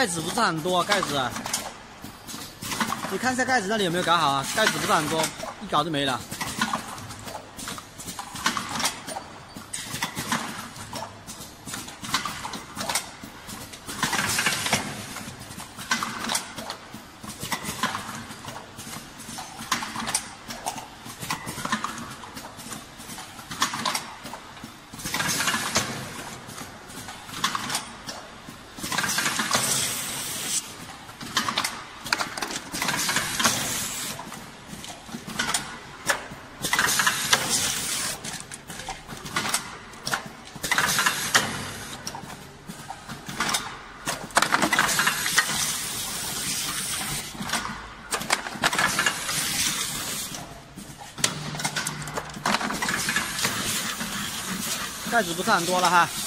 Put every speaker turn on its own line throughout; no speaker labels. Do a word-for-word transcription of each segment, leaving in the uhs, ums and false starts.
盖子不是很多啊，盖子、啊。你看一下盖子那里有没有搞好啊？盖子不是很多，一搞就没了。 盖子不是很多了哈，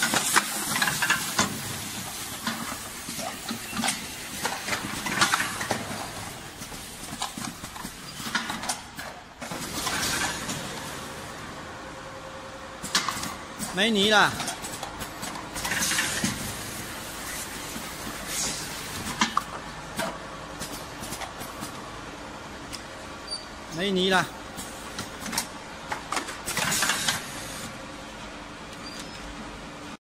没泥了，没泥了。